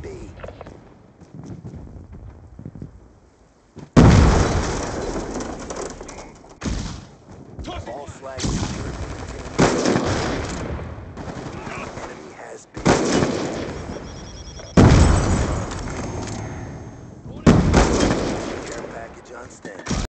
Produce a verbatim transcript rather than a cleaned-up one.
B. All flags secured. Enemy has B. Care package on standby.